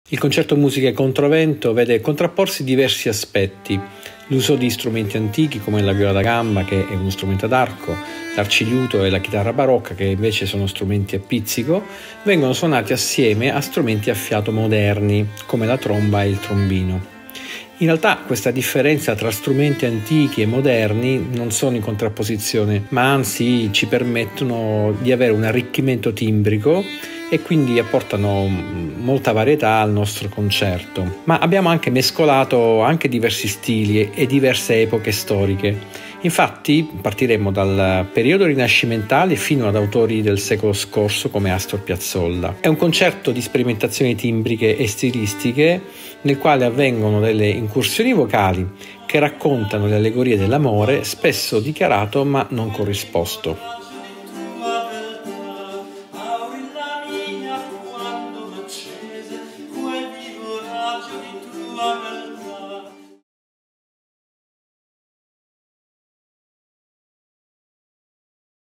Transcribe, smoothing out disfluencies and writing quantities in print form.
Il concerto musiche controvento vede contrapporsi diversi aspetti: l'uso di strumenti antichi come la viola da gamba, che è uno strumento ad arco, l'arciliuto e la chitarra barocca, che invece sono strumenti a pizzico, vengono suonati assieme a strumenti a fiato moderni come la tromba e il trombino. In realtà questa differenza tra strumenti antichi e moderni non sono in contrapposizione, ma anzi ci permettono di avere un arricchimento timbrico e quindi apportano molta varietà al nostro concerto. Ma abbiamo anche mescolato anche diversi stili e diverse epoche storiche. Infatti partiremo dal periodo rinascimentale fino ad autori del secolo scorso come Astor Piazzolla. È un concerto di sperimentazioni timbriche e stilistiche nel quale avvengono delle incursioni vocali che raccontano le allegorie dell'amore, spesso dichiarato ma non corrisposto. Quel vivo raggio di tua